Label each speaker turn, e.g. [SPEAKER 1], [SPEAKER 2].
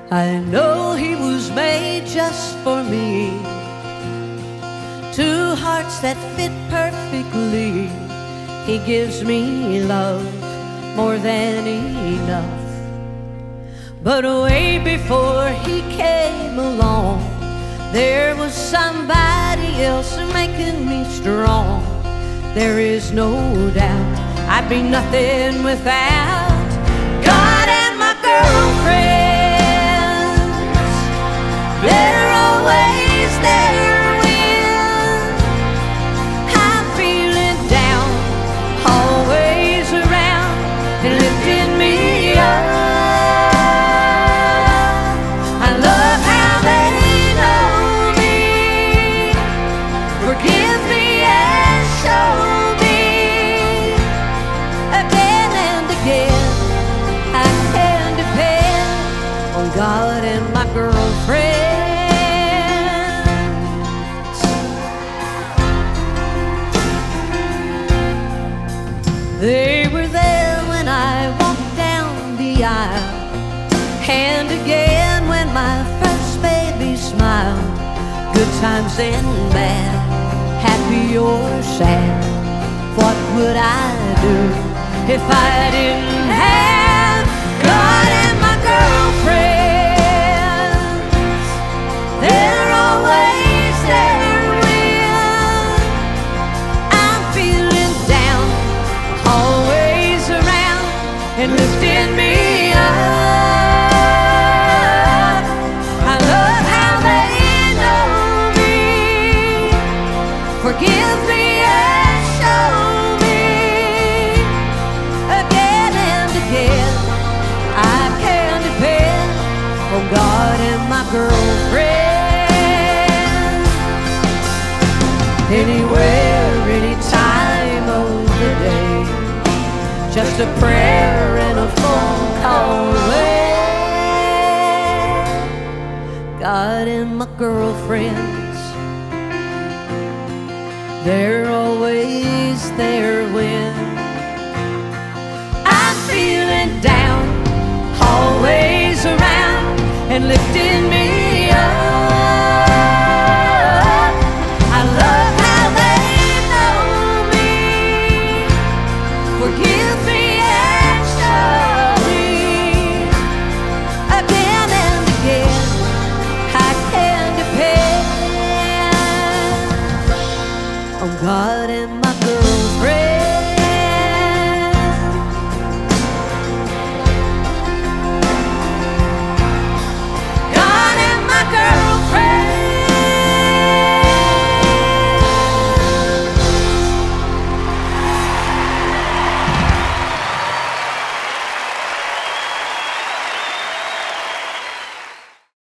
[SPEAKER 1] I know he was made just for me. Two hearts that fit perfectly. He gives me love more than enough. But way before he came along, there was somebody else making me strong. There is no doubt I'd be nothing without God and my girlfriends. They're always there when I'm feeling down, always around and lifting me up. I love how they know me, forgive me and show me again and again. I can depend on God and my girlfriends. They were there when I walked down the aisle, and again when my first baby smiled. Good times and bad, happy or sad. What would I do if I didn't have God and my girlfriends? They're always there when I'm feeling down, always around and lifting me up. I love how they know me, forgive me and show me again and again. I can depend on God and my girlfriend. Anywhere, any time of the day, just a prayer and a phone call away. God and my girlfriends, they're always there when I'm feeling down, always around and lifting me up. I love how they know me, forgive me and show me again and again. I can depend on God and my girlfriend.